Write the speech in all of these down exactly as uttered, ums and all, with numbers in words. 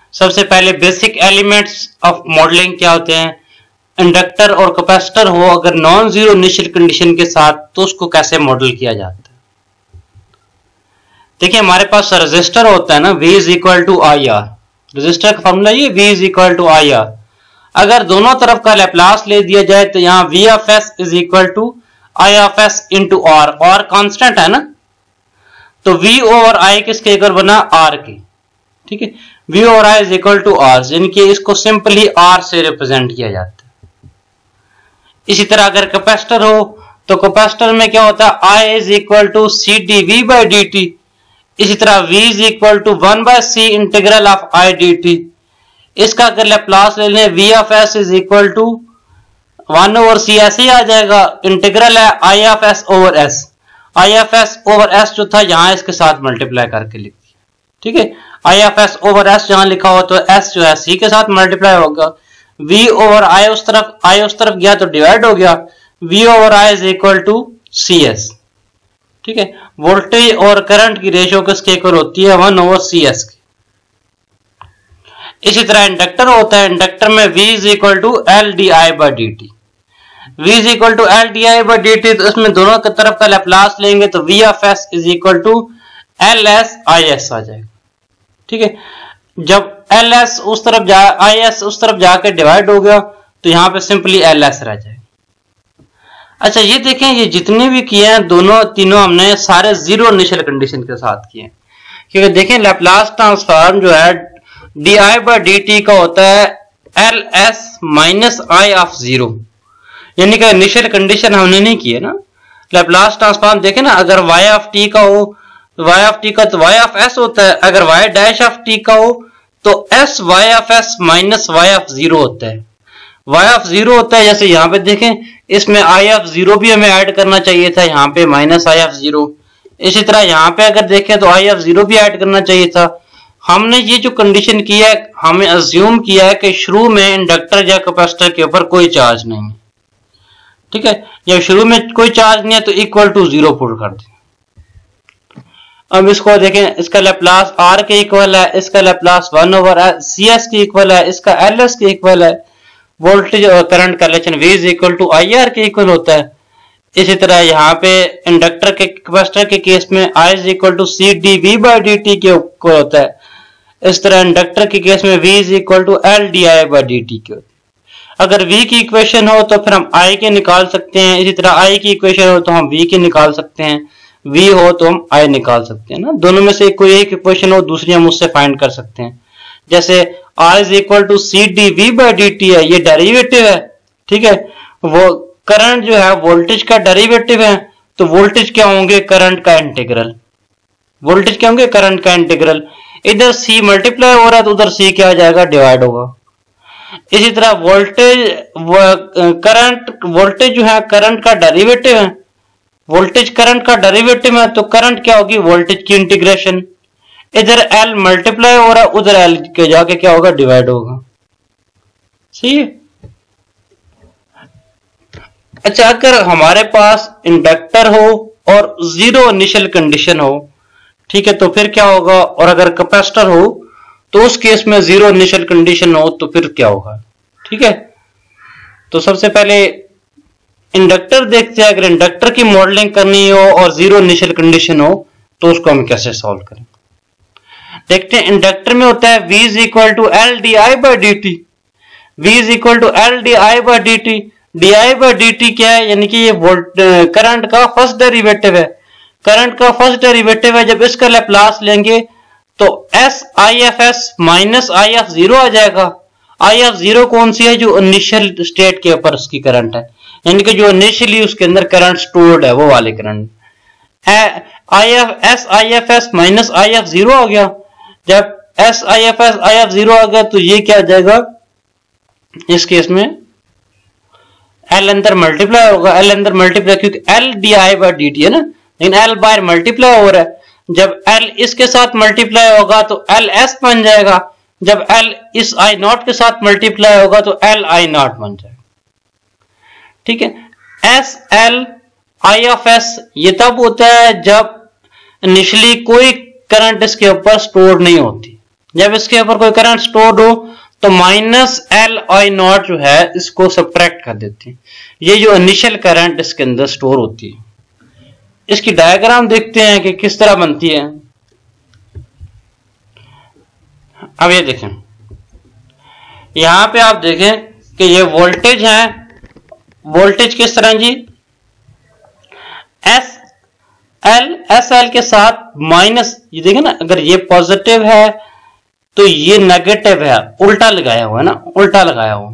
सबसे पहले basic elements of modelling क्या होते हैं, इंडक्टर और कैपेसिटर हो अगर नॉन जीरो इनिशियल कंडीशन के साथ तो उसको कैसे मॉडल किया जाता है। देखिए हमारे पास रेजिस्टर होता है ना, V is equal to I R, resistor का फॉर्मूला ये V is equal to I R. अगर दोनों तरफ का लैप्लास ले दिया जाए तो यहाँ V of S is equal to I of S into R, और कांस्टेंट है ना, तो V ओवर I किसके इक्वल बना, R के, ठीक है। V over I is equal to R, यानी कि इसको सिंपली R से रिप्रेजेंट किया जाता है। इसी तरह अगर कैपेसिटर हो तो कैपेसिटर में क्या होता है, I is equal to C D V by D T. इसी तरह V is equal to one by C integral of I D T. इसका अगर लैप्लास ले लें V of S is equal to one over C, ऐसे ही आ जाएगा, इंटीग्रल है I of S over S, I of S over S जो था यहाँ इसके साथ मल्टीप्लाई करके लिख दिया, ठीक है। I of S over S जहां लिखा हो तो S जो है C के साथ मल्टीप्लाई होगा, V ओवर I उस तरफ I उस तरफ गया तो डिवाइड हो गया, V over I is equal to C S, ठीक है। वोल्टेज और करंट की रेशियो किसके इक्वल होती है, वन ओवर सी एस की। इसी तरह इंडक्टर होता है, इंडक्टर में V is equal to L D I by D T. V is equal to L D I by D T, तो इसमें दोनों की तरफ का लैप्लास लेंगे तो V of S is equal to L S I S आ जाएगा, ठीक है। जब एल एस उस तरफ जा आई एस उस तरफ जाके डिवाइड हो गया तो यहां पे सिंपली एल एस रह जाएगा। अच्छा ये देखें, ये जितने भी किए हैं दोनों तीनों हमने सारे जीरो इनिशियल कंडीशन के साथ किए हैं, क्योंकि देखें लैप्लास ट्रांसफॉर्म जो है D I by D T का होता है L S minus I of zero, यानी कि इनिशियल कंडीशन हमने नहीं की है ना। लैप्लास ट्रांसफॉर्म देखें ना, अगर वाई ऑफ टी का हो y ऑफ टी का तो y ऑफ s होता है, अगर y डैश ऑफ t का हो तो s y of s minus y of zero होता है, y ऑफ जीरो होता है। जैसे यहाँ पे देखें इसमें i ऑफ जीरो भी हमें ऐड करना चाहिए था, यहाँ पे माइनस i ऑफ जीरो। इसी तरह यहाँ पे अगर देखें तो i ऑफ जीरो भी ऐड करना चाहिए था। हमने ये जो कंडीशन की है, हमें अज्यूम किया है कि शुरू में इंडक्टर या कैपेसिटर के ऊपर कोई चार्ज नहीं है, ठीक है। जब शुरू में कोई चार्ज नहीं है तो इक्वल टू जीरो पुट कर दें। अब इसको देखें, इसका लैप्लास R के इक्वल है, इसका Laplace one over C S के इक्वल है, इसका एल एस के इक्वल है। वोल्टेज और करंट का relation V is equal to I R के इक्वल होता है। इसी तरह यहाँ पे इंडक्टर के कैपेसिटर के केस में I is equal to C D V by D T के इक्वल होता है। इस तरह इंडक्टर के केस में V is equal to L D I by D T के होता है। अगर V की इक्वेशन हो तो फिर हम I के निकाल सकते हैं, इसी तरह I की इक्वेशन हो तो हम V के निकाल सकते हैं, V हो तो हम I निकाल सकते हैं ना। दोनों में से कोई एक इक्वेशन हो दूसरी हम उससे फाइंड कर सकते हैं। जैसे R is equal to C D V by D T है, ये डेरिवेटिव है, ठीक है। वो करंट जो है वोल्टेज का डेरिवेटिव है, तो वोल्टेज क्या होंगे, करंट का इंटीग्रल। वोल्टेज क्या होंगे, करंट का इंटीग्रल। इधर C मल्टीप्लाई हो रहा है तो उधर C क्या आ जाएगा, डिवाइड होगा। इसी तरह वोल्टेज करंट वोल्टेज जो है करंट का डेरिवेटिव है, वोल्टेज करंट का डेरिवेटिव है तो करंट क्या होगी, वोल्टेज की इंटीग्रेशन। इधर L मल्टीप्लाई हो रहा है, उधर L के जाके क्या होगा, डिवाइड होगा, सही है। अच्छा अगर हमारे पास इंडक्टर हो और जीरो इनिशियल कंडीशन हो, ठीक है, तो फिर क्या होगा, और अगर कैपेसिटर हो तो उस केस में जीरो इनिशियल कंडीशन हो तो फिर क्या होगा, ठीक है। तो सबसे पहले इंडक्टर देखते हैं, अगर इंडक्टर की मॉडलिंग करनी हो और जीरो इनिशियल कंडीशन हो तो उसको हम कैसे सॉल्व करें। देखते हैं, इंडक्टर में होता है V is equal to L D I by D T. V is equal to L D I by D T. D I by D T क्या है, यानी कि ये वोल्ट करंट का फर्स्ट डेरिवेटिव है। करंट का फर्स्ट डेरिवेटिव है, जब इसका लैप्लास लेंगे तो S I F S minus I F zero आ जाएगा। आई एफ जीरो कौन सी है, जो इनिशियल स्टेट के ऊपर उसकी करंट है, यानी कि जो इनिशियली उसके अंदर करंट स्टोर्ड है वो वाले current. I F S I F S minus I F zero आ गया। जब S I F S I F zero आ गया तो ये क्या आ जाएगा, इस केस में एल अंदर मल्टीप्लाई होगा, एल अंदर मल्टीप्लाई, क्योंकि L D I by D T है ना, लेकिन एल बाहर मल्टीप्लाई हो रहा है। जब एल इसके साथ मल्टीप्लाई होगा तो एल एस बन जाएगा, जब एल इस आई नॉट के साथ मल्टीप्लाई होगा तो एल आई नॉट बन जाएगा, ठीक है। S L I of S ये तब होता है जब इनिशियली कोई करंट इसके ऊपर स्टोर नहीं होती, जब इसके ऊपर कोई करंट स्टोर हो तो माइनस एल आई नॉट जो है इसको सब्ट्रैक्ट कर देते हैं। ये जो इनिशियल करंट इसके अंदर स्टोर होती है, इसकी डायग्राम देखते हैं कि किस तरह बनती है। अब ये देखें, यहां पे आप देखें कि ये वोल्टेज है, वोल्टेज किस तरह जी, एस एल एस एल के साथ माइनस, ये देखें ना, अगर ये पॉजिटिव है तो ये नेगेटिव है, उल्टा लगाया हुआ है ना, उल्टा लगाया हुआ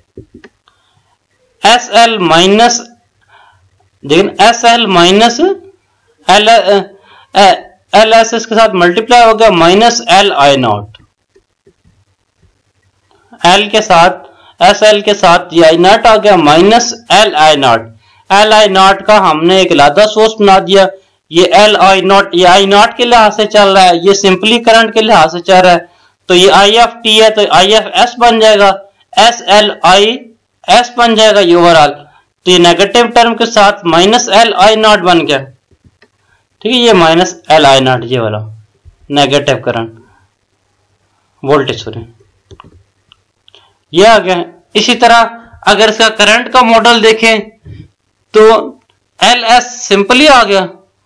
एस एल माइनस, देखें S L minus L L S इसके साथ मल्टीप्लाई हो गया minus L I not, L के साथ एस एल के साथ ये आई नॉट आ गया minus L I not, L I not का हमने एक अलग सोर्स बना दिया। ये एल आई नॉट, ये आई नॉट के लिहाज से चल रहा है, ये सिंपली करंट के लिहाज से चल रहा है, तो ये आई एफ टी है तो आई एफ एस बन जाएगा, एस एल आई एस बन जाएगा ये ओवरऑल। तो ये नेगेटिव टर्म के साथ माइनस एल आई नॉट बन गया, ठीक है, ये माइनस एल आई नॉट ये वाला नेगेटिव करंट वोल्टेज सॉरी ये आ गया। इसी तरह अगर इसका करंट का मॉडल देखें तो एल एस सिंपली आ गया,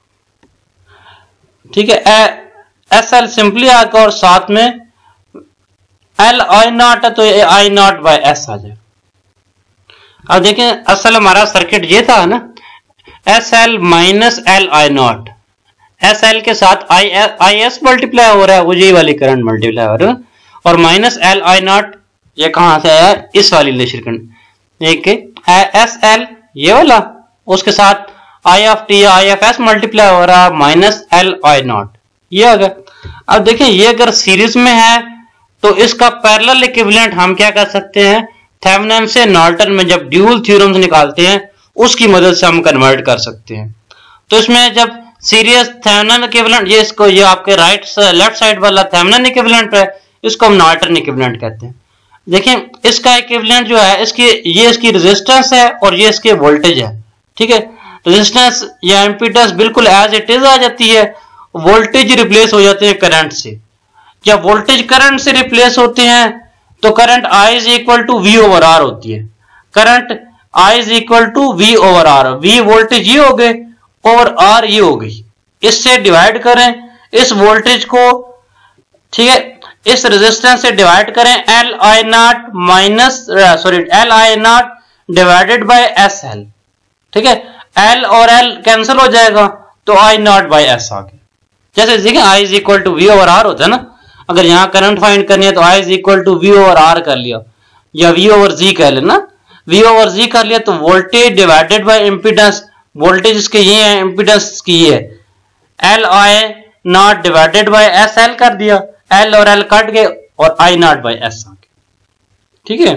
ठीक है, एस एल सिंपली आ गया और साथ में एल आई नॉट है तो आई नॉट बाय एस आ जाए। अब देखें असल हमारा सर्किट ये था ना, S L minus L I not, S L के साथ आई आई एस मल्टीप्लाई हो रहा है, वो यही वाली करंट मल्टीप्लाई हो रहा है, और माइनस एल आई नॉट ये कहां से आया, इस वाली इलेक्ट्रिक एक एस एल ये वाला, उसके साथ I F T I F S multiply हो रहा है माइनस एल आई नॉट, ये आ गया। अब देखें ये अगर सीरीज में है तो इसका पैरेलल इक्विवेलेंट हम क्या कर सकते हैं, थेवेनिन से नॉर्टन में जब ड्यूल थ्योरम्स निकालते हैं उसकी मदद से हम कन्वर्ट कर सकते हैं। तो इसमें जब सीरीज थेवेनिन इक्विवेलेंट, ये इसको ये आपके राइट लेफ्ट साइड वाला थेवेनिन इक्विवेलेंट है, इसको हम नॉर्टन इक्विवेलेंट कहते हैं। देखिए इसका इक्विवेलेंट जो है, इसकी ये इसकी रेजिस्टेंस है और ये इसके वोल्टेज है, ठीक है, रेजिस्टेंस या इम्पीडेंस बिल्कुल एज इट इज आ जाती है, वोल्टेज रिप्लेस हो जाते हैं करंट से। जब वोल्टेज करंट से रिप्लेस होते हैं तो current I is equal to V over R होती है, current I is equal to V over R, V voltage ये हो गए और R ये हो गई, इससे डिवाइड करें इस वोल्टेज को, ठीक है, इस रेजिस्टेंस से डिवाइड करें L I not minus sorry L I not divided by S L, ठीक है, एल और एल कैंसिल हो जाएगा तो आई नॉट बाई एस आ गया। जैसे देखिए I is equal to V over R होता है ना, अगर यहां करंट फाइंड करनी है तो I is equal to V over R कर लिया या वी ओवर जी कह लेना, वी ओवर जी कर लिया तो voltage divided by impedance, voltage इसके ये है, इम्पीडेंस इसकी ये है, L I not divided by S L कर दिया, एल और एल कट गए और आई नॉट बाई एस आ गया, ठीक है।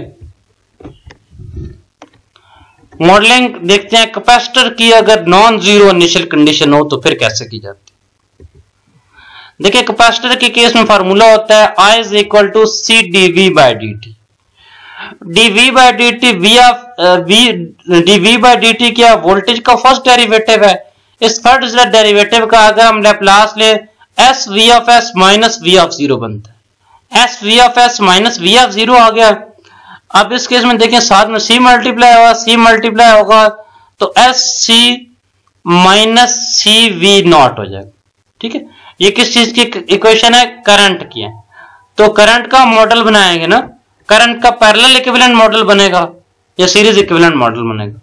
मॉडलिंग देखते हैं कैपेसिटर की, अगर नॉन जीरो इनिशियल कंडीशन हो तो फिर कैसे की जाती है। देखिए कैपेसिटर के केस में फार्मूला होता है I is equal to C D V by D T, D V by D T V of V D V by D T क्या वोल्टेज का फर्स्ट डेरिवेटिव है, इस फर्स्ट डेरिवेटिव का अगर हम लैप्लास ले S V of S minus V of zero बनता है, S V of S minus V of zero आ गया। अब इस केस में देखें साथ में सी मल्टीप्लाई होगा, सी मल्टीप्लाई होगा तो S C minus C V not हो जाएगा, ठीक है। ये किस चीज की इक्वेशन है, करंट की है, तो करंट का मॉडल बनाएंगे ना, करंट का पैरेलल इक्विवेलेंट मॉडल बनेगा या सीरीज इक्विवेलेंट मॉडल बनेगा।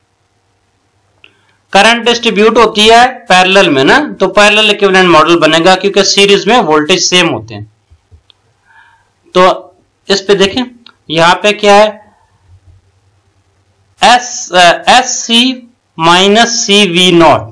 करंट डिस्ट्रीब्यूट होती है पैरेलल में ना, तो पैरेलल इक्विवेलेंट मॉडल बनेगा क्योंकि सीरीज में वोल्टेज सेम होते हैं। तो इस पे देखें यहां पे क्या है, S S C minus C V not,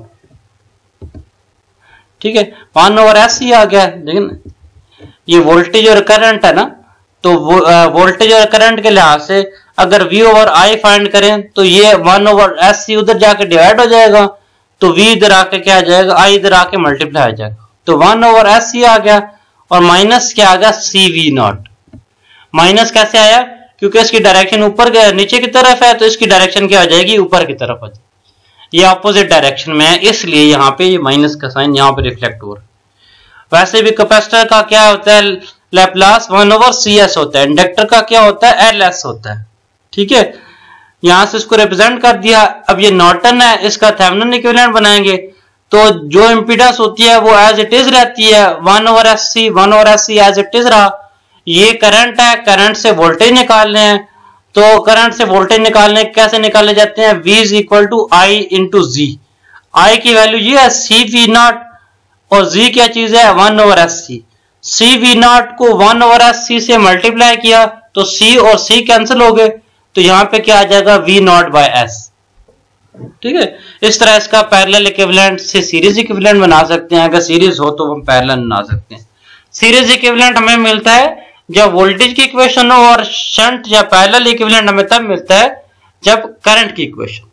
ठीक है, वन ओवर एस सी आ गया। देखिए ये वोल्टेज और करंट है ना, तो वोल्टेज और करंट के लिहाज से अगर V ओवर I फाइंड करें तो ये वन ओवर एस सी उधर जाके डिवाइड हो जाएगा, तो V इधर आके क्या आ जाएगा, I इधर आके मल्टीप्लाई हो जाएगा, तो वन ओवर एस सी आ गया और माइनस क्या आ गया सी वी नॉट। माइनस कैसे आया, क्योंकि इसकी डायरेक्शन ऊपर नीचे की तरफ है तो इसकी डायरेक्शन क्या हो जाएगी, ऊपर की तरफ हो जाएगी, ये ऑपोजिट डायरेक्शन में है इसलिए यहाँ पे ये माइनस का साइन यहाँ पे रिफ्लेक्ट हो रहा है। वैसे भी कैपेसिटर का क्या होता है, Laplace one over C S होता है, इंडक्टर का क्या होता है, एल एस होता है। ठीक है, यहां से इसको रिप्रेजेंट कर दिया। अब ये नॉर्टन है, इसका थेवेनिन इक्विवेलेंट बनाएंगे तो जो इम्पीडेंस होती है वो एज इट इज रहती है, one over S C, one over S C as it is रहा। ये करंट है, करंट से वोल्टेज निकालने हैं, तो करंट से वोल्टेज निकालने कैसे निकाले जाते हैं, V is equal to I into G. आई की वैल्यू ये है सी वी नॉट, और जी क्या चीज है, one over S C. C V not को वन ओवर एस सी से मल्टीप्लाई किया तो सी और सी कैंसिल हो गए, तो यहां पे क्या आ जाएगा, वी नॉट बाय एस। ठीक है, इस तरह इसका पैरेलल इक्विवेलेंट से सीरीज इक्विवेलेंट बना सकते हैं। अगर सीरीज हो तो हम पैरेलल बना सकते हैं। सीरीज इक्विवेलेंट हमें मिलता है जब वोल्टेज की इक्वेशन हो, और शंट या पैरेलल इक्विवेलेंट हमें तब मिलता है जब करंट की इक्वेशन।